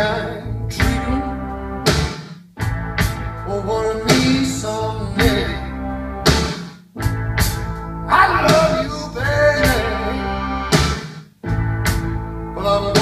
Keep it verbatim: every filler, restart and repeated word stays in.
kind treatment will worry me someday. I love you, baby, but I'm